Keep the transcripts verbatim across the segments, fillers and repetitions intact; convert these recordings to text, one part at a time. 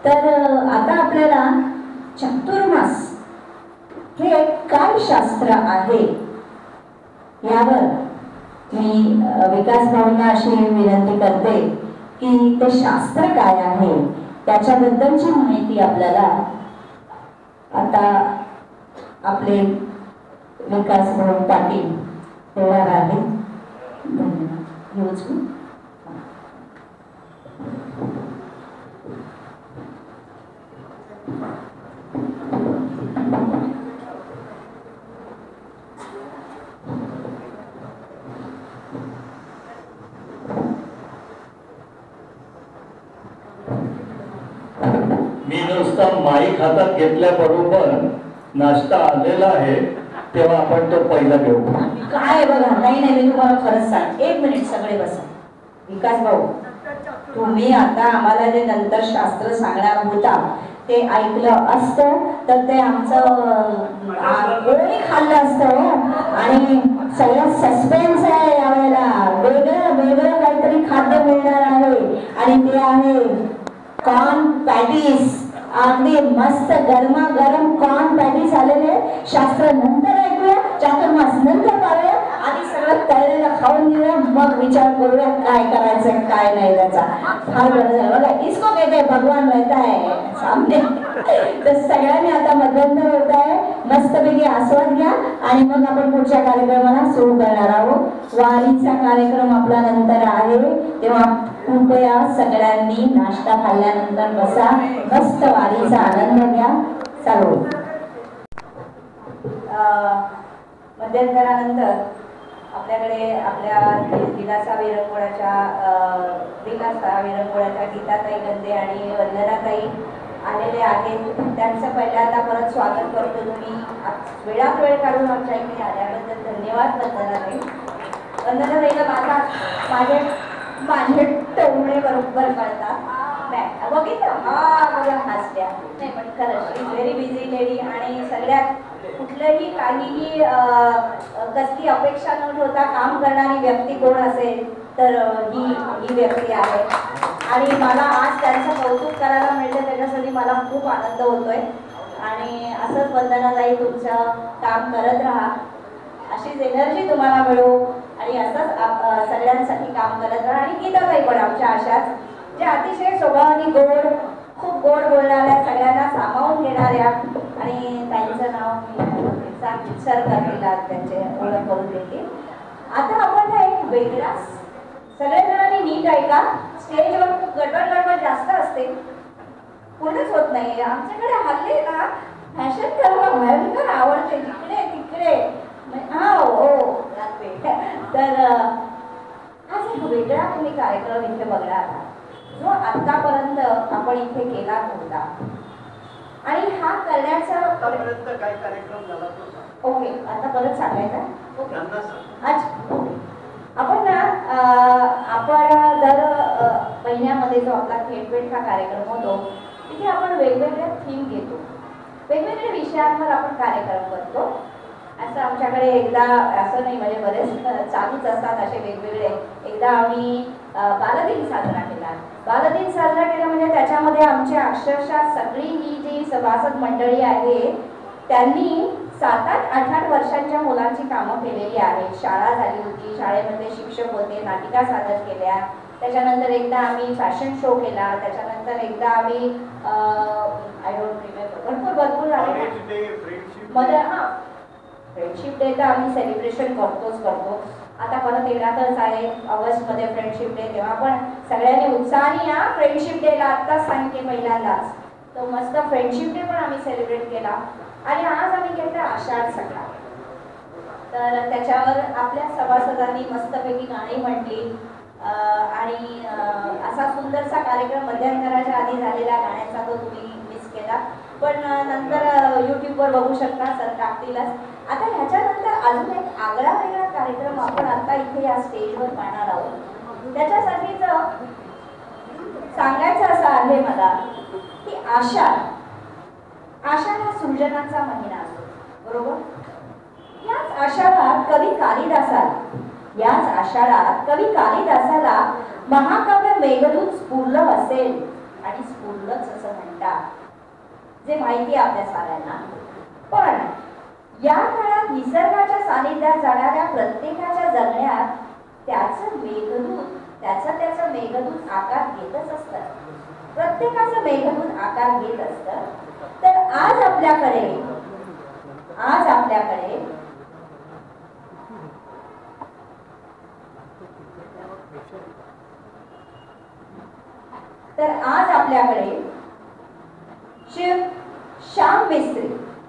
तर आता आपल्याला चातुर्मास हे काय शास्त्र आहे यावर मी विकास भाऊंना अशी विनंती करते की ते शास्त्र काय आहे त्याच्याबद्दलची माहिती आपल्याला आता आपले विकास भाऊ पाटील देणार आहे. मी नुसता माईक हातात घेतल्याबरोबर नाश्ता आलेला आहे तेव्हा आपण तो पहिला घेऊ. काय बघा, नाही नाही मी तुम्हाला खरंच सांग, एक मिनिट सगळे बसा. विकास भाऊ, तुम्ही आता आम्हाला जे नंतर शास्त्र सांगणार होता ते ऐकलं असतं तर ते आमचं कोणी खाल्लं असतं. आणि सगळं सस्पेन्स आहे यावेळेला, वेगळं वेगळं काहीतरी खाद्य मिळणार आहे आणि ते आहे कॉर्न पॅटीस. अगदी मस्त गरमागरम कॉर्न पॅटीस आलेले. शास्त्र नंतर ऐकूया, चातुर्मास नंतर पाहूया, आधी सगळं तळलेलं खाऊन घेऊया, मग विचार करूया काय करायचं काय नाही त्याचा. फार बरं झालं बघा, इसको कहते भगवान रहता है सामने. तर सगळ्यांनी आता मध्यंतर होत आहे, मस्तपैकी आस्वाद घ्या आणि मग आपण पुढच्या कार्यक्रमाला सुरू करणार आहोत. वारीचा कार्यक्रम आपला नंतर आहे, तेव्हा कृपया सगळ्यांनी नाश्ता खाल्ल्यानंतर बसा, मस्त वारीचा आनंद घ्या. चालू मध्यंतरानंतर आपल्याकडे आपल्या दिलासा विरंगुळ्याच्या दिलासा विरंगुळ्याच्या गीताताई गंदे आणि वंदनाताई आलेले आहेत. त्यांचं पहिल्यांदा परत स्वागत करतो. तुम्ही वेळात वेळ काढून आमच्या इथे आल्याबद्दल धन्यवाद वंदनाताई. वंदनाताईला माझा माझे माझे टोमणे बरोबर कळतात. बघितलं हा मला हसल्या नाही, पण खरंच इज व्हेरी बिझी लेडी आणि सगळ्यात कुठलंही काहीही कसली अपेक्षा न ठेवता काम करणारी व्यक्ती कोण असेल तर ही ही व्यक्ती आहे. आणि मला आज त्यांचं कौतुक करायला मिळतं त्याच्यासाठी मला खूप आनंद होतोय. आणि असंच वंदनाताई तुमचं काम करत राहा, अशीच एनर्जी तुम्हाला मिळो आणि असंच सगळ्यांसाठी काम करत राहा. आणि गीताताई पण आमच्या अशाच जे अतिशय स्वभावाने गोड, खूप गोड बोलणाऱ्या, सगळ्यांना सामावून घेणाऱ्या. आणि त्यांचं नाव मी सर करतील त्यांचे ओळख करून देतील. आता आपण ना एक वेगळा, सगळ्या नीट ऐका, स्टेजवर खूप गडबड गडबड जास्त असते, पूर्णच होत नाही. आमच्याकडे हल्ली ना फॅशन करणं भयंकर आवडते, तिकडे तिकडे हा हो. तर आज एक वेगळा तुम्ही कार्यक्रम इथे बघणार आहात जो आतापर्यंत आपण इथे केला नव्हता. आणि हा करण्याचा काय कार्यक्रम झाला ओके आता परत सांगायचा. ओके अच्छा ओके. आपण ना आपण दर महिन्यामध्ये जो आपला थेटवेट हा कार्यक्रम होतो तिथे आपण वेगवेगळ्या थीम घेतो, वेगवेगळ्या विषयांवर आपण कार्यक्रम करतो. असं आमच्याकडे एकदा असं नाही म्हणजे बरेच चालूच असतात असे वेगवेगळे. एकदा आम्ही बालदिन साजरा केला. बालदिन साजरा केला म्हणजे त्याच्यामध्ये आमच्या अक्षरशः सगळी ही जी सभासद मंडळी आहे त्यांनी सात आठ आठ आठ वर्षांच्या मुलांची कामं केलेली आहेत. शाळा झाली होती, शाळेमध्ये शिक्षक होते, नाटिका सादर केल्या. त्याच्यानंतर एकदा आम्ही फॅशन शो केला. त्याच्यानंतर एकदा आम्ही आय डोंट रिमेंबर भरपूर भरपूर मध्ये हां फ्रेंडशिप डे तर आम्ही सेलिब्रेशन करतोच करतो. आता परत येणारच आहे ऑगस्टमध्ये फ्रेंडशिप डे, तेव्हा पण सगळ्यांनी उत्साहाने या फ्रेंडशिप डेला. आत्ताच सांगितले पहिल्यांदाच तो मस्त फ्रेंडशिप डे पण आम्ही सेलिब्रेट केला. आणि आज आम्ही घेतला आषाढ सकाळ. तर त्याच्यावर आपल्या सभासदांनी मस्तपैकी गाणी म्हटली आणि असा सुंदरसा कार्यक्रम मध्यंतराच्या आधी झालेला गाण्याचा तो तुम्ही मिस केला, पण नंतर यूट्यूबवर बघू शकता, सर टाकतीलच. आता ह्याच्यानंतर अजून एक आगळा वेगळा कार्यक्रम आपण आता इथे या स्टेजवर पाहणार आहोत. त्याच्यासाठीच सांगायचं असं आहे मला की आषाढ आषाढ हा सृजनाचा महिना असतो, बरोबर. याच आषाढात कवी कालिदासाला याच आषाढात कवी कालिदासाला महाकाव्य मेघदूत स्फुरलं असेल आणि स्फुरलंच असं असं म्हणतात, जे माहिती आहे आपल्या साऱ्यांना. पण या काळात निसर्गाच्या सानिध्यात जाणाऱ्या प्रत्येकाच्या जगण्यात त्याचं मेघदूत त्याचं त्याचं मेघदूत आकार घेतच असतं. प्रत्येकाचं मेघदूत आकार घेत असतं. तर आज आपल्याकडे आज आपल्याकडे तर आज आपल्याकडे शिव श्याम मिस्त्री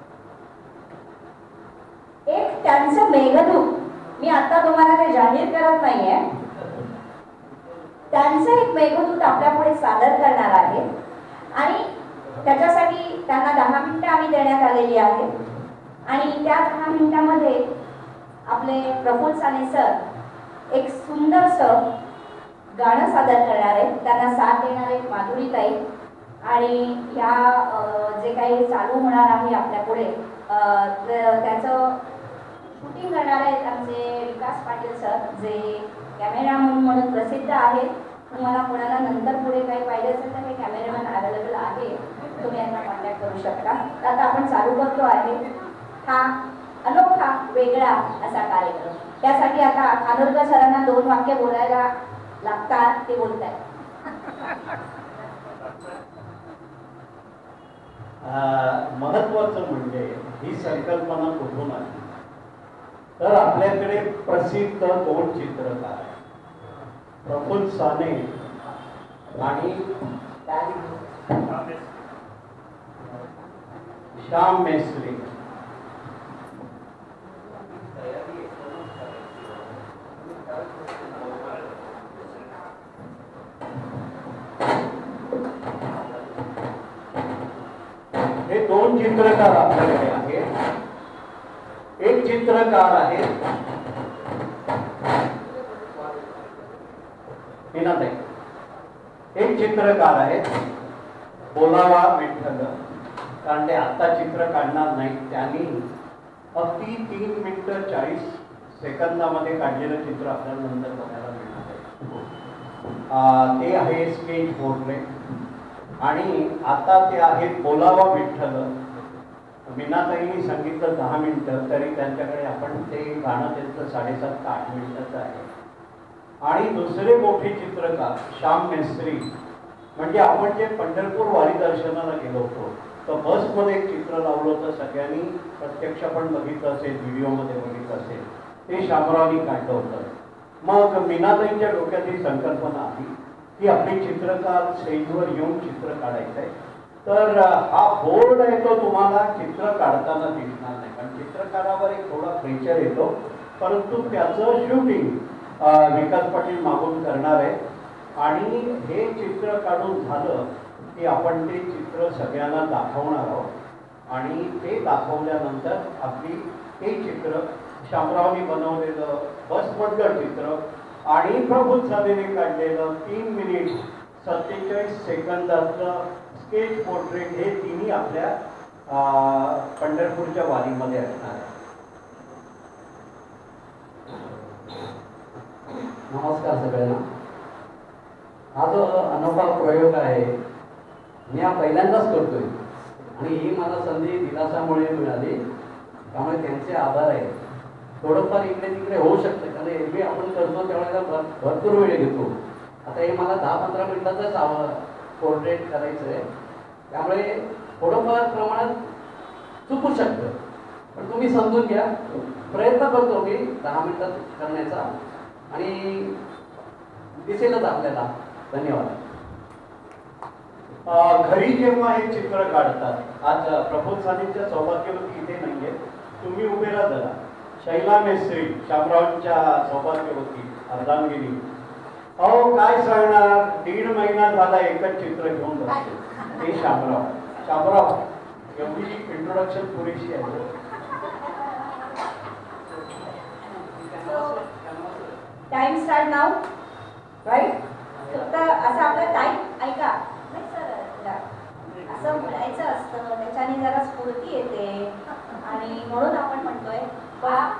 एक त्यांचं मेघदूत, मी आता तुम्हाला ते जाहीर करत नाहीये, त्यांचं एक मेघदूत आपल्यापुढे सादर करणार आहे. आणि त्याच्यासाठी त्यांना दहा मिनिटं आम्ही देण्यात आलेली आहे. आणि त्या दहा मिनिटामध्ये आपले प्रफुल्ल साने सर एक सुंदरसं गाणं सादर करणार आहेत. त्यांना साथ देणार आहेत माधुरीताई. आणि ह्या जे काही चालू होणार आहे आपल्या पुढे त्याचं शूटिंग करणार आहेत आमचे विकास पाटील सर, जे कॅमेरामन म्हणून प्रसिद्ध आहेत. तुम्हाला कोणाला नंतर पुढे काही पाहिजे असेल तर हे कॅमेरामॅन अवेलेबल आहे, तुम्ही यांना कॉन्टॅक्ट करू शकता. आता आपण चालू करतो आहे हा अनोखा वेगळा असा कार्यक्रम. त्यासाठी आता खानोलकर सरांना दोन वाक्य बोलायला लागतात, ते बोलत आहेत. महत्वाचं म्हणजे ही संकल्पना कुठून आली, तर आपल्याकडे प्रसिद्ध दोन चित्रकार आहेत, प्रफुल्ल साने आणि श्याम मेस्त्री. हे दोन चित्रकार आपल्याकडे आहेत. एक चित्रकार आहे मीनाताई, एक चित्रकार आहे बोलावा विठ्ठल, कारण ते आता चित्र काढणार नाही. त्यांनी अगदी तीन मिनिटं चाळीस सेकंदामध्ये काढलेलं चित्र आपल्याला नंतर बघायला मिळणार आहे. ते आहे स्केच पोर्ट्रेट. आणि आता ते आहेत बोलावा विठ्ठल. मीनाताईंनी सांगितलं दहा मिनिटं, तरी त्यांच्याकडे आपण ते गाणं त्यांचं साडेसात ते आठ मिनिटाचं आहे. आणि दुसरे मोठे चित्रकार श्याम मेस्त्री, म्हणजे आपण जे पंढरपूर वारी दर्शनाला गेलो होतो तर बसमध्ये एक चित्र लावलं होतं, सगळ्यांनी प्रत्यक्ष पण बघितलं असेल, व्हिडिओमध्ये बघितलं असेल, ते शामरावनी काढलं होतं. मग मीनाताईंच्या डोक्यात ही संकल्पना आली की आपले चित्रकार स्टेजवर येऊन चित्र काढायचं आहे. तर हा बोर्ड आहे तो तुम्हाला चित्र काढताना दिसणार नाही, कारण चित्रकारावर एक थोडा प्रेशर येतो, परंतु त्याचं शूटिंग विकास पाटील मागून करणार आहे. आणि हे चित्र काढून झालं की आपण ते चित्र सगळ्यांना दाखवणार आहोत. आणि ते दाखवल्यानंतर आपली हे चित्र शामरावनी बनवलेलं बसमधलं चित्र आणि प्रफुल्ल सानेने काढलेलं तीन मिनिट सत्तेचाळीस सेकंदाचं स्केच पोर्ट्रेट, हे तिन्ही आपल्या पंढरपूरच्या वारीमध्ये असणार आहे. नमस्कार सगळ्यांना. हा जो अनोखा प्रयोग आहे मी हा पहिल्यांदाच करतोय आणि ही मला संधी दिलासामुळे मिळाली, त्यामुळे त्यांचे आभार आहे. थोडंफार इकडे तिकडे होऊ शकतं, कारण एरवी आपण करतो त्यावेळेला भरपूर वेळ घेतो. आता हे मला दहा पंधरा मिनिटाचंच आव पोर्ट्रेट करायचं आहे, त्यामुळे थोडंफार प्रमाणात चुकू शकतं, पण तुम्ही समजून घ्या. प्रयत्न करतो मी दहा मिनिटात करण्याचा आणि दिसेलच आपल्याला. धन्यवाद. घरी जेव्हा हे चित्र काढतात, आज प्रफुल्ल सानेच्या सौभाग्यवती इथे नाहीये, तुम्ही उभे राहा जरा. शैला मेस्त्री शामरावच्या सौभाग्यवती अर्धांगिनी, अहो काय सांगणार, दीड महिना झाला एकच चित्र घेऊन बसले. हे शामराव. शामराव एवढी इंट्रोडक्शन पुरेशी आहे. Time start now, right. फक्त असं आपला टाइम ऐका नाही सर, असं बोलायचं असतं, त्याच्याने जरा स्फूर्ती येते आणि म्हणून आपण म्हणतोय.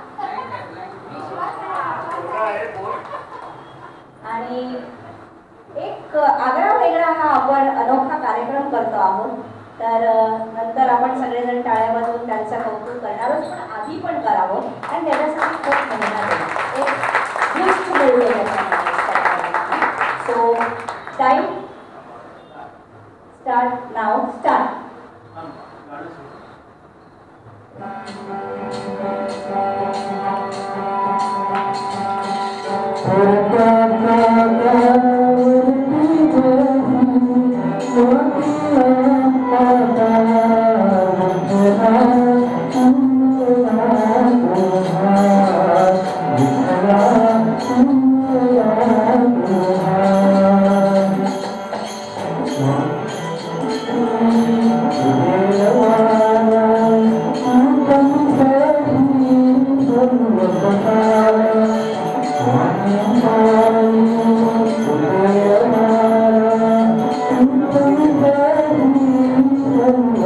आणि एक आगळा वेगळा हा आपण अनोखा कार्यक्रम करतो आहोत. तर नंतर आपण सगळेजण टाळ्या वाजवून त्यांचं कौतुक करणारच, पण आधी पण करावं आणि त्याच्यासाठी खूप मेहनत आहे. एक गिफ्ट मिळते त्याच्यामध्ये. So time start now start. Thank you.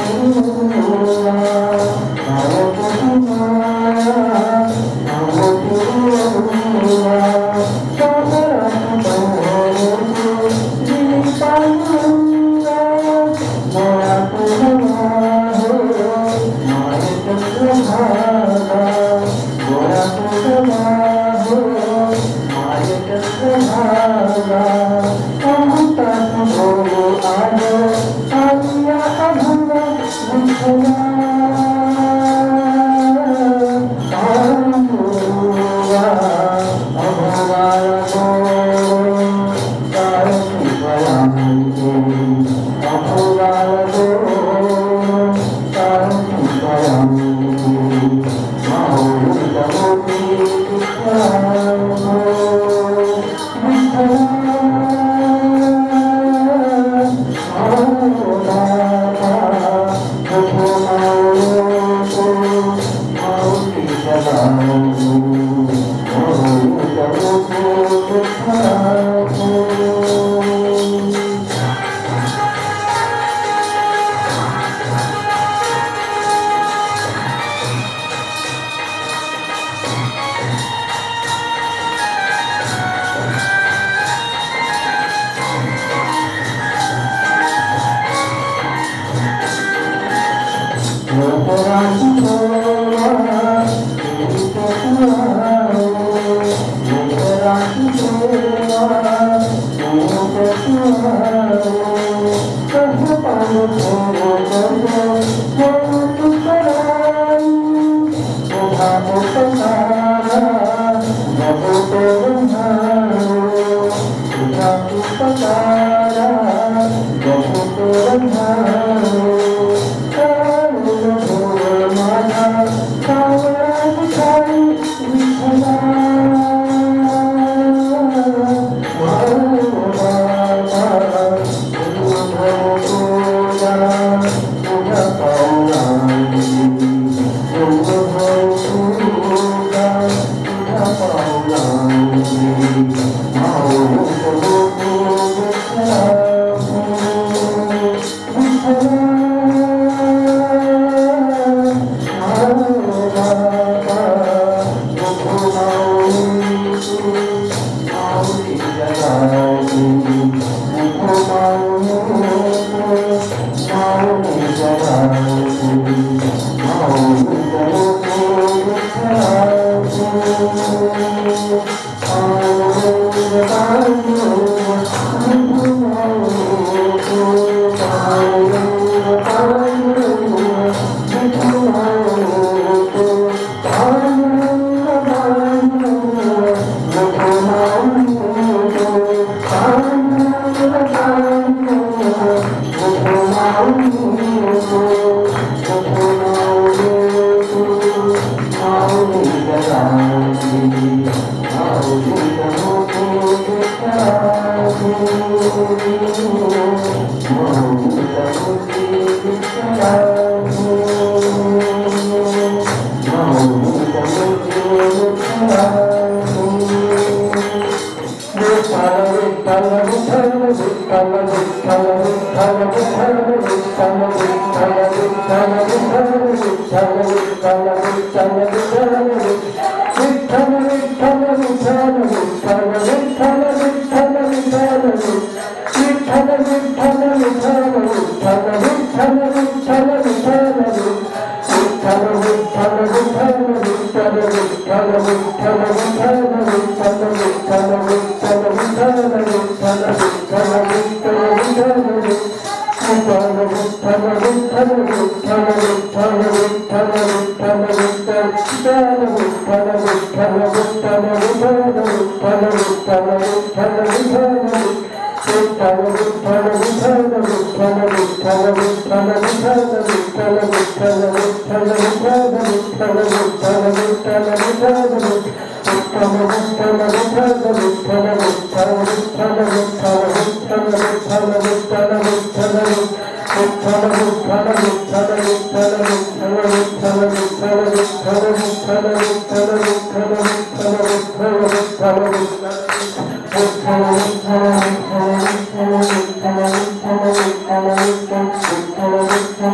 Thank you.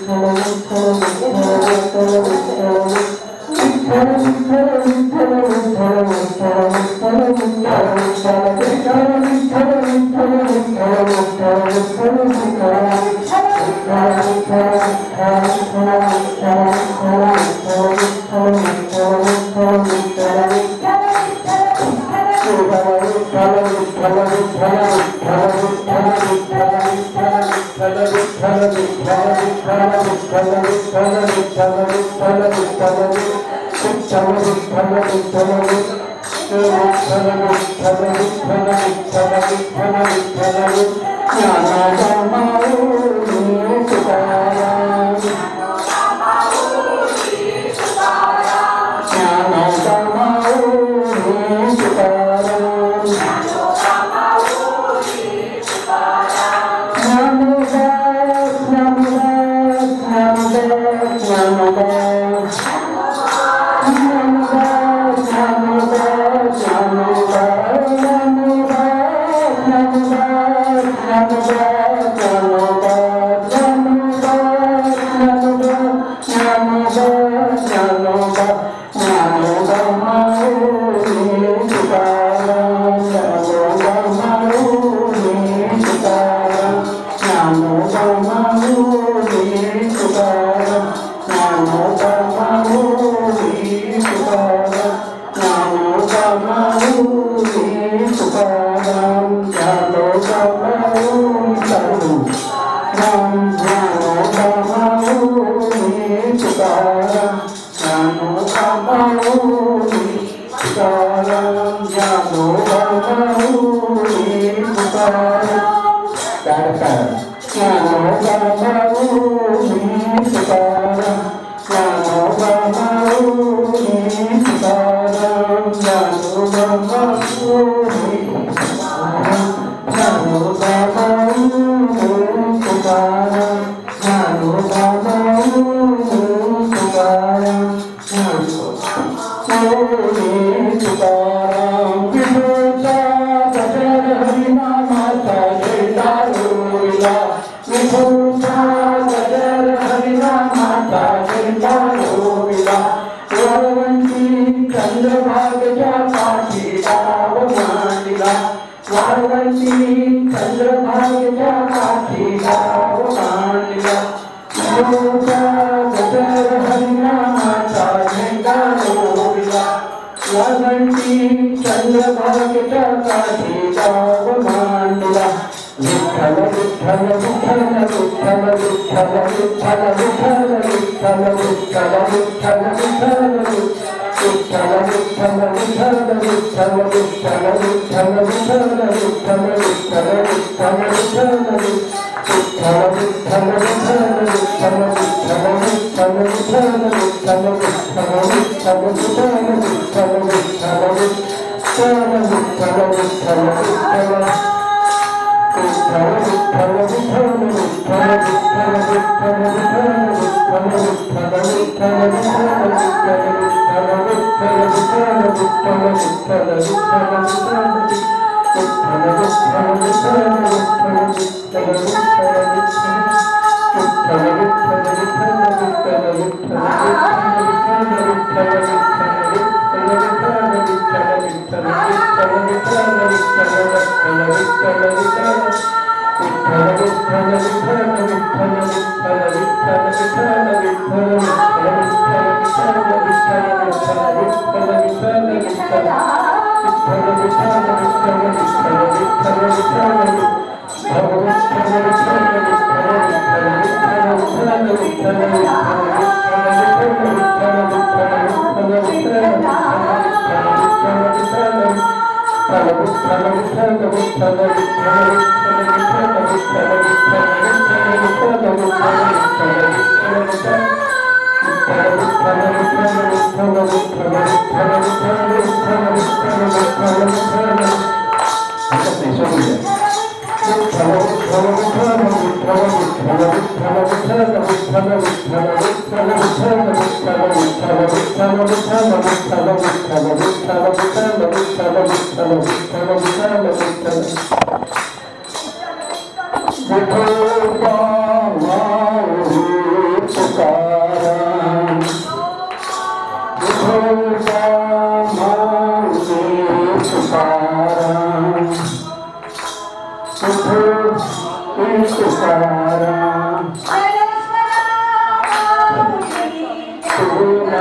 Vithoba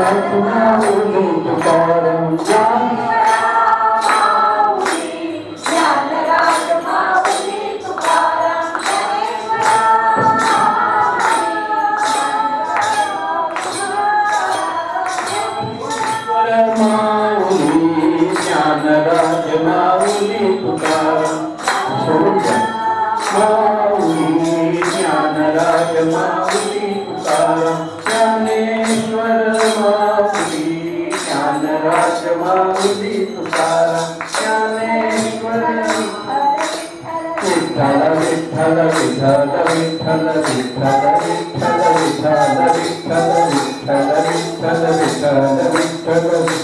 Mauli Tukaram Dnyanraj Mauli Tukaram Mauli Dnyanraj Mauli Tukaram Dnyaneshwar Mauli Dnyanraj Mauli Tukaram Dnyaneshwar Vitthal Vitthal Vitthal Vitthal Vitthal Vitthal Vitthal Vitthal Vitthal Vitthal Vitthal Vitthal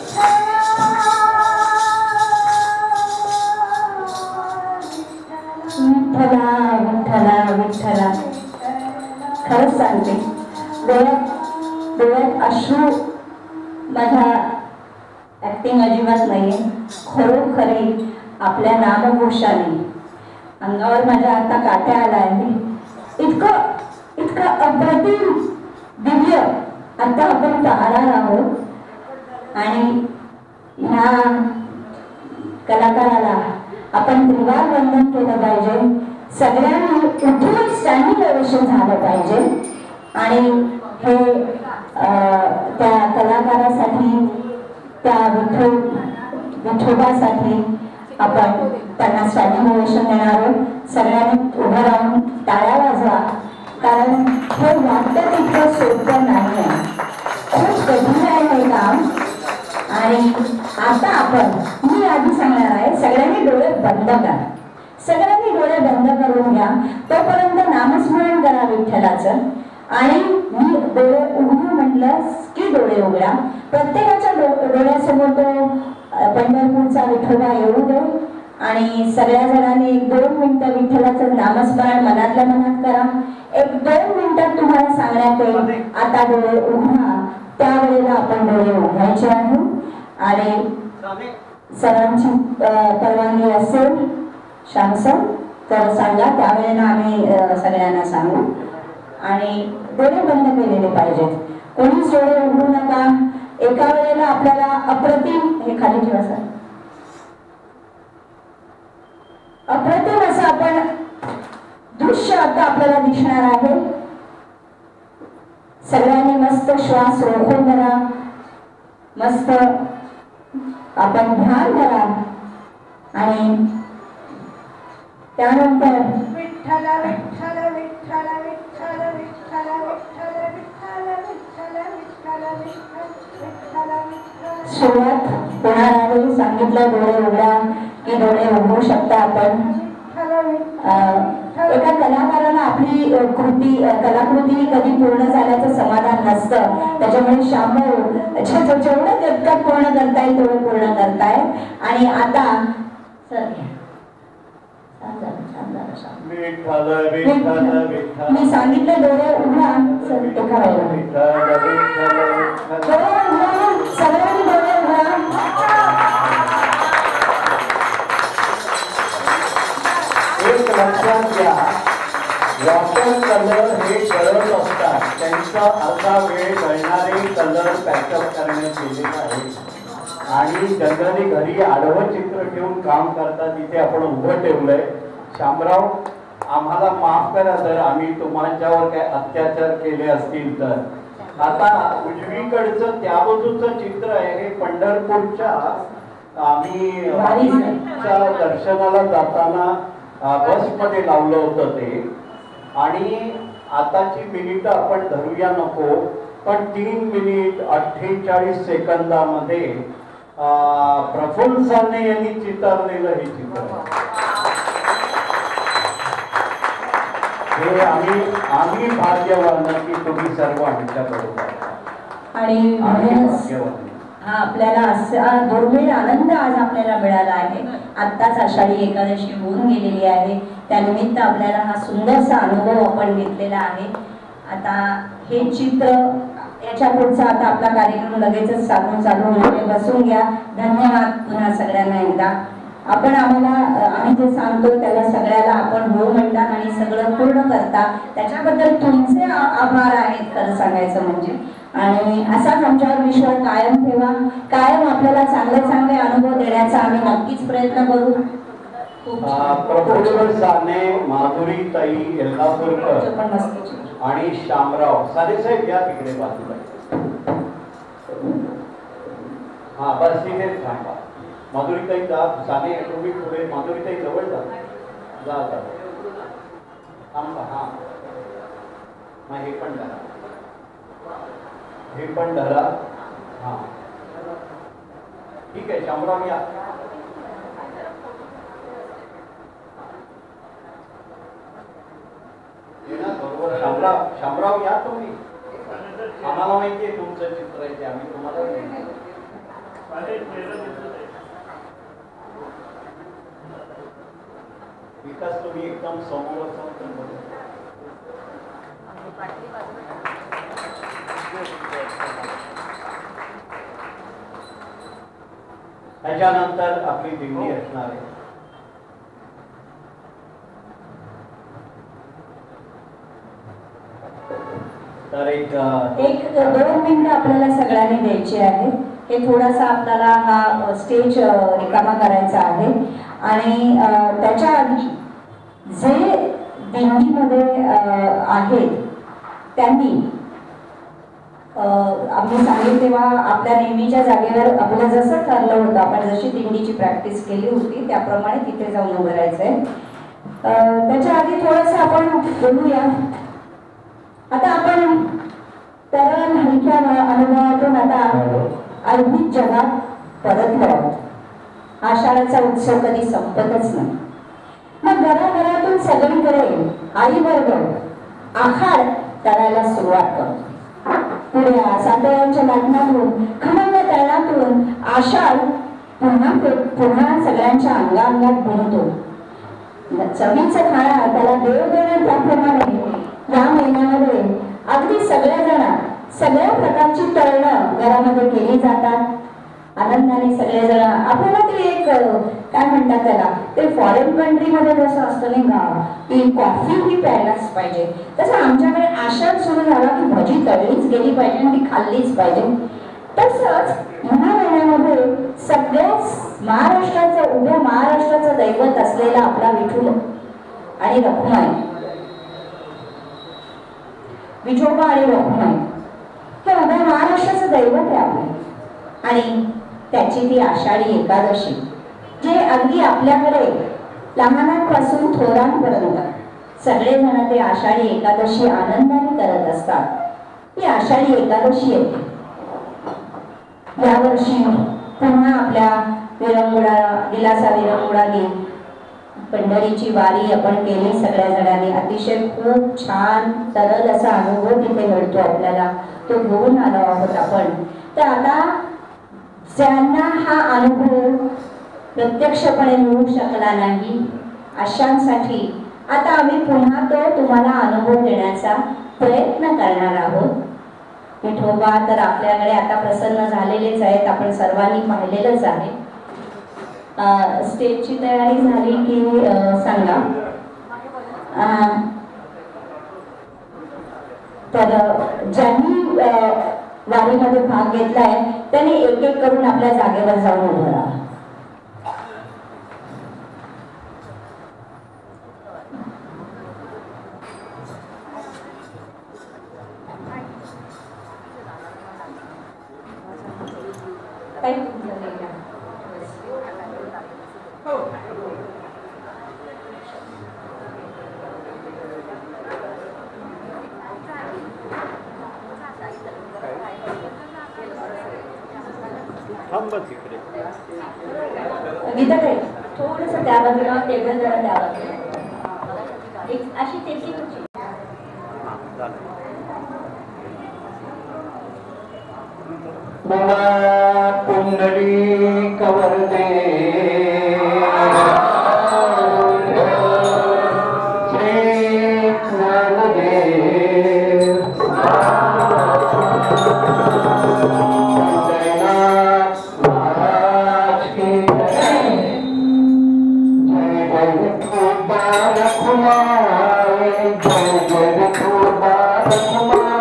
विठ्ठला विठ्ठला विठ्ठला. खरंच सांगते, डोळ्यात डोळ्यात अश्रू, माझ्या ऍक्टिंग अजिबात नाहीये, खरोखरी आपल्या नामघोषाने अंगावर माझ्या आता काट्या आला आहे. इतकं इतकं अप्रतिम दिव्य आता आपण पाहणार आहोत आणि ह्या कलाकाराला आपण त्रिवार वंदन केलं पाहिजे. सगळ्यांनी उठून स्टँडिंग ओवेशन झालं पाहिजे आणि हे त्या कलाकारासाठी, त्या विठ्ठल विठोबासाठी आपण त्यांना स्टँडिंग ओवेशन देणार आहोत. सगळ्यांनी उभं राहून टाळ्या वाजवा, कारण हे वाटतं तितकं सोपं नाही आहे, खूप कठीण आहे हे काम. आणि आता आपण, मी आधी सांगणार आहे, सगळ्यांनी डोळे बंद करा, सगळ्यांनी डोळे बंद करून घ्या. तोपर्यंत नामस्मरण करा विठ्ठलाचं. आणि मी डोळे उघडू म्हटलं की डोळे उघडा. प्रत्येकाच्या डो डोळ्यासमोर तो पंढरपूरचा विठोबा येऊ दे आणि सगळ्या जणांनी एक दोन मिनिटं विठ्ठलाचं नामस्मरण मनातल्या मनात करा. एक दोन मिनिटात तुम्हाला सांगण्यात येईल आता डोळे उघडा. त्यावेळेला आपण डोळे उघडायचे आहे आणि सरांची परवानगी असेल श्यामसर तर सांगा, त्यावेळेला आम्ही सगळ्यांना सांगू. आणि डोळे बंद केलेले पाहिजेत, कोणीच डोळे उघडू नका. एका वेळेला आपल्याला अप्रतिम, हे खाली ठेवा सर, अप्रतिम असं आपण दृश्य आता आपल्याला दिसणार आहे. सगळ्यांनी मस्त श्वास रोखून धरा, मस्त आपण ध्यान करा आणि त्यानंतर विठ्ठल विठ्ठल विठ्ठल विठ्ठल विठ्ठल विठ्ठल विठ्ठल विठ्ठल विठ्ठल विठ्ठल विठ्ठल सुरुवात होणार आहे. सांगितलं डोळे उघडा की डोळे उघडू शकता आपण. एका कलाकाराला आपली कृती कलाकृती कधी पूर्ण झाल्याचं समाधान नसतं, त्याच्यामुळे शांभाऊ जेवढं तितकं पूर्ण करता येईल तेवढं पूर्ण करताय. आणि आता सर मी सांगितलं डोळे उघडा, सर एका वेळेला सगळ्यांनी डोळे उघडा. एक लक्षात घ्या, वॉटर कलर हे गळत असतात, त्यांचा अर्धा वेळ गळणारे कलर पॅकअप करण्यात गेलेला आहे. आणि जनरली घरी आडवं चित्र ठेवून काम करतात, तिथे आपण उभं ठेवलंय. शामराव, आम्हाला माफ करा जर आम्ही तुमच्यावर काय अत्याचार केले असतील तर. आता उजवीकडचं त्या बाजूचं चित्र आहे हे पंढरपूरच्या आम्ही वारीच्या दर्शनाला जाताना बसमध्ये लावलं होतं ते. आणि आताची मिनिटं आपण धरूया नको, पण तीन मिनिट अठ्ठेचाळीस सेकंदामध्ये प्रफुल्ल साने यांनी चितारलेलं हे चित्र. हे आम्ही आम्ही भाग्यवान की तुम्ही सर्व आमच्या बरोबर. आणि हा आपल्याला असा दुर्मिळ आनंद आज आपल्याला मिळाला आहे. आत्ताच आषाढी एकादशी होऊन गेलेली आहे, त्यानिमित्त आपल्याला हा सुंदरसा अनुभव आपण घेतलेला आहे. आता हे चित्र, याच्या पुढचा आता आपला कार्यक्रम लगेचच चालून चालू होणार. बसून घ्या. धन्यवाद पुन्हा सगळ्यांना एकदा. आपण आम्हाला अ, आम्ही जे सांगतो त्याला सगळ्याला आपण हो म्हणतात आणि सगळं पूर्ण करता, त्याच्याबद्दल तुमचे आ- आभार आहेत खरं सांगायचं म्हणजे. आणि असाच आमच्यावर विश्वास कायम ठेवा. कायम आपल्याला चांगले चांगले अनुभव देण्याचा आम्ही नक्कीच प्रयत्न करू. खूप छान. प्रफुल्ल साने, माधुरी ताई यल्लापूरकर पण मस्त. आणि शामराव साने साहेब या तिकडे बाजूला. हा बस इथेच थांबा. माधुरीताई जा, साने तुम्ही पुढे. माधुरीताई जवळ जा जा जा. थांबा. हा हा हे पण धरा, हे पण धरा. हा ठीक आहे. शामराव या. ये ना बरोबर. शामराव शामराव या तुम्ही. आम्हाला माहिती आहे तुमचं चित्र आहे ते, आम्ही तुम्हाला विकास तुम्ही एकदम समोर त्याच्यानंतर आपली दिंडी असणार आहे. तर एक एक दोन मिनिटं आपल्याला सगळ्यांनी द्यायची आहे. हे थोडासा आपल्याला हा स्टेज रिकामा करायचा आहे. आणि अ, त्याच्या आधी जे दिंडीमध्ये अ, आहेत त्यांनी अ, आम्ही सांगितलं तेव्हा आपल्या नेहमीच्या जागेवर आपलं जसं ठरलं होतं, आपण जशी दिंडीची प्रॅक्टिस केली होती त्याप्रमाणे तिथे जाऊन उभं राहायचंय. अ, त्याच्या आधी थोडंसं आपण बोलूया. आता आपण तरल हलक्या अनुभवातून आता अद्भुत जगात परतलो आहोत. आषाढाचा उत्सव कधी संपतच नाही. मग घराघरातून सगळीकडे आई वर्ग आखाड करायला सुरुवात करतो. पुऱ्या सातळ्यांच्या लाटणातून, खमंग तळणातून आषाढ पुन्हा पुन्हा सगळ्यांच्या अंगाअंगात भरतो. चवीचं खाणं त्याला देव देणं त्याप्रमाणे या महिन्यामध्ये अगदी सगळेजण सगळ्या प्रकारची तळणं घरामध्ये केली जातात. आनंदाने सगळेजण आपल्याला ते एक काय म्हणतात त्याला, ते फॉरेन कंट्रीमध्ये जसं असतं नाही का, की कॉफी ही प्यायलाच पाहिजे, तसं आमच्याकडे आषाढ सुरू झाला की भजी तळलीच गेली पाहिजे आणि ती खाल्लीच पाहिजे. तसंच ह्या महिन्यामध्ये सगळ्याच महाराष्ट्राचं, उभ्या महाराष्ट्राचं दैवत असलेला आपला विठुल आणि रखुमाई, विठोबा आणि रखुमाई हे उभ्या महाराष्ट्राचं दैवत आहे आपलं. आणि त्याची ती आषाढी एकादशी जे अगदी आपल्याकडे लहानांपासून थोरांपर्यंत सगळेजण ते आषाढी एकादशी आनंदाने करत असतात. ही आषाढी एकादशी येते. यावर्षी पुन्हा आपल्या विरंगुळा दिलासा विरंगुळाने पंढरीची वारी आपण केली सगळ्या जणांनी. अतिशय खूप छान सरळ असा अनुभव तिथे मिळतो आपल्याला, तो घेऊन आलो आहोत आपण. तर आता ज्यांना हा अनुभव प्रत्यक्षपणे मिळू शकला नाही अशांसाठी आता आम्ही पुन्हा तो तुम्हाला अनुभव देण्याचा प्रयत्न करणार आहोत. विठोबा तर आपल्याकडे आता प्रसन्न झालेलेच आहेत, आपण सर्वांनी पाहिलेलंच आहे. स्टेजची तयारी झाली की सांगा. तर ज्यांनी वारीमध्ये भाग घेतलाय त्यांनी एक एक करून आपल्या जागेवर जाऊन उभं राहा. गीताताई थोडस त्या बाजूला टेबल जरा त्या बाजूला एक अशी तेची खुर्ची. पुंडली कवरते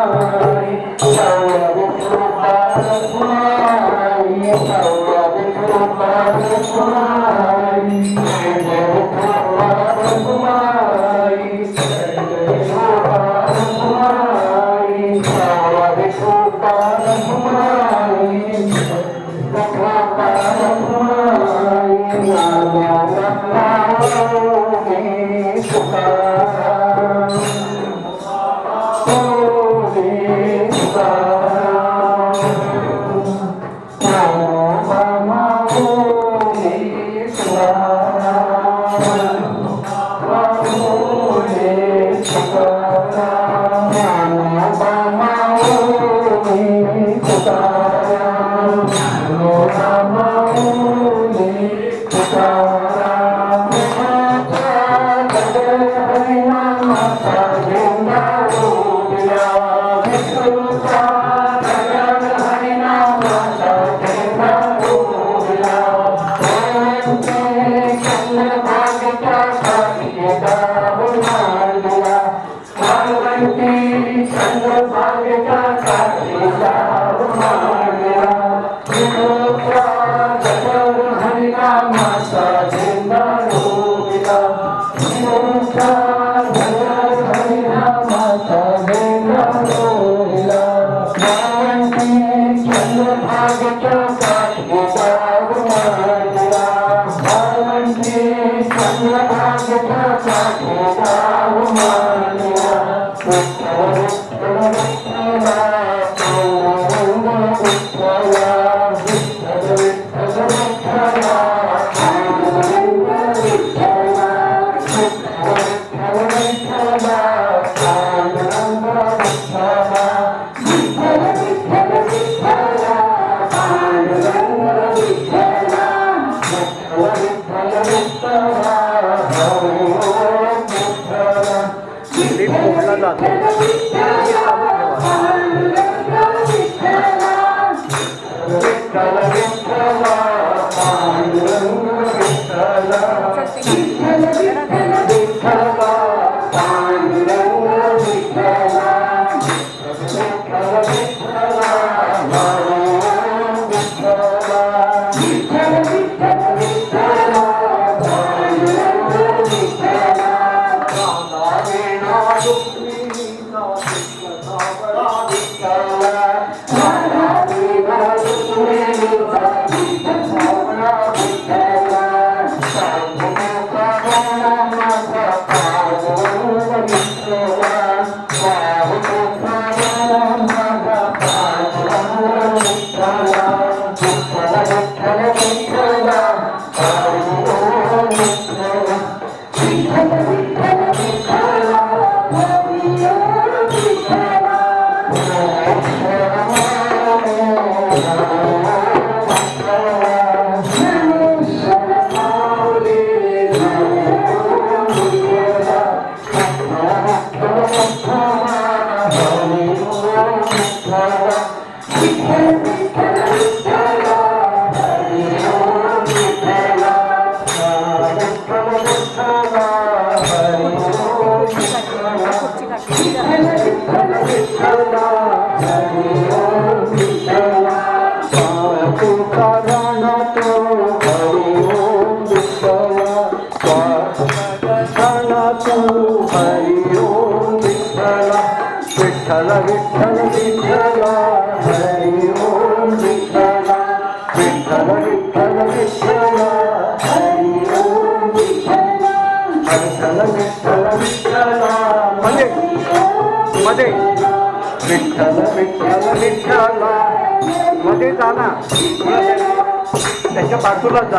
त्याच्या बाजूला जा.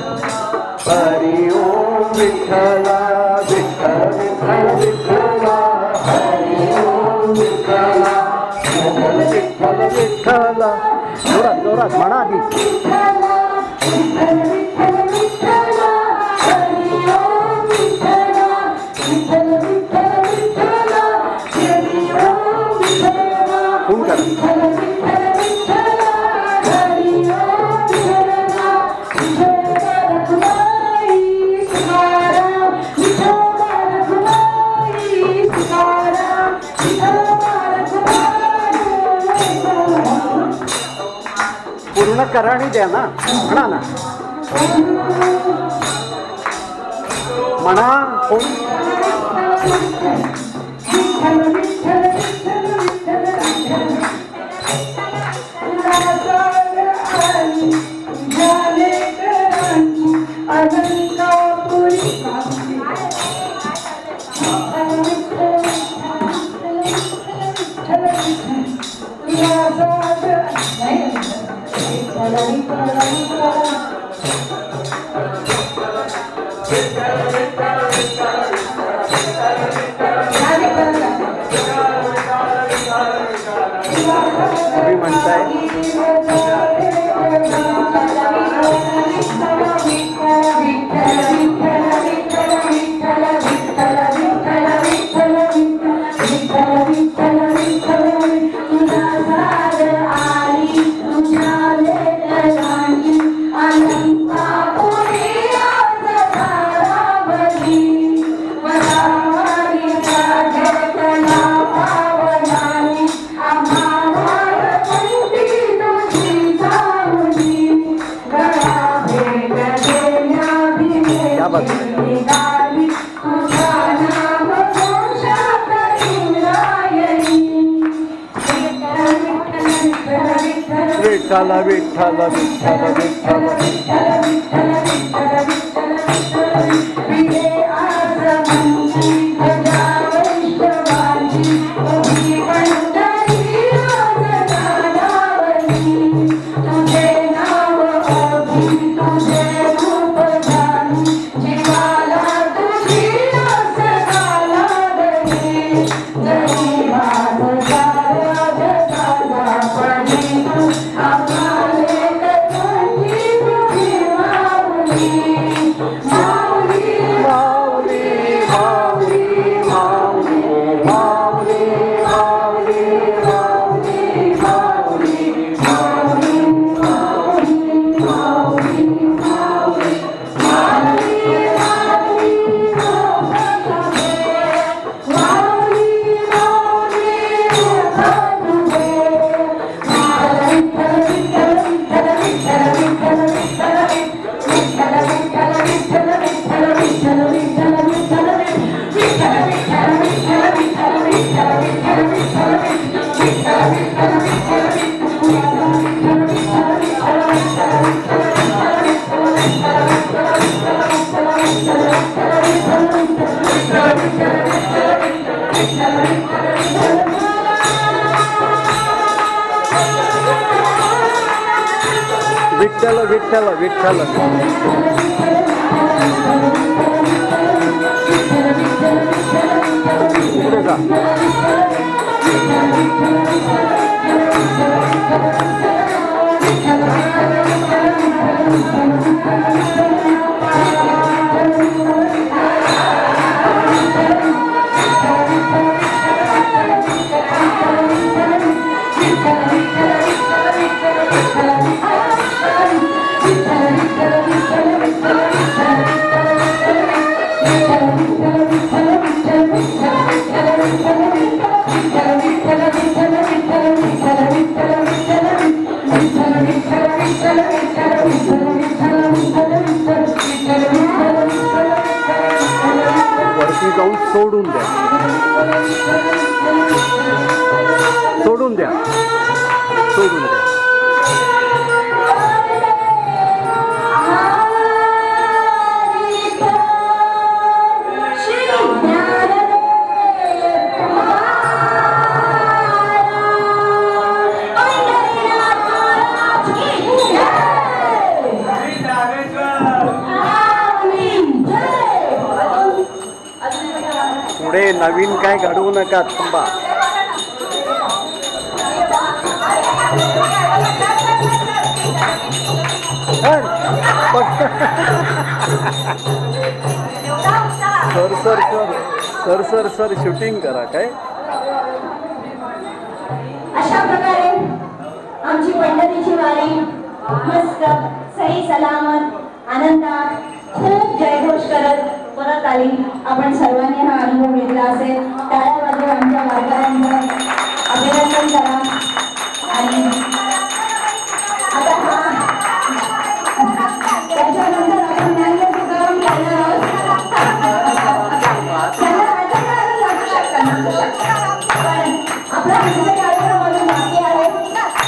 हरी ओम विठ्ठला विठ्ठल विठ्ठल विठ्ठला हरी ओम विठ्ठला विठ्ठल विठ्ठल विठ्ठला. जोरात जोरात म्हणा आधी. खून करा. Thank you. त्यांना कराणी द्या ना, म्हणा ना, म्हणा कोण. तुम्ही म्हणताय विठ्ठल विठ्ठल विठ्ठल विठ्ठल विठ्ठल विठ्ठल विठ्ठल पुढे जा. वरती जाऊन सोडून द्या, सोडून द्या, सोडून द्या. पुढे नवीन काय घडवू नका, थांबा. Sir sir sir sir sir sir shooting करा काय. अशा प्रकारे आमची पंढरीची वारी मस्त सही सलामत आनंदात खूप जयघोष करत परत आली. आपण सर्वांनी हा अनुभव घेतला असेल. टाळ्या वाजवून आमच्या वारकऱ्यांचं अभिनंदन करा.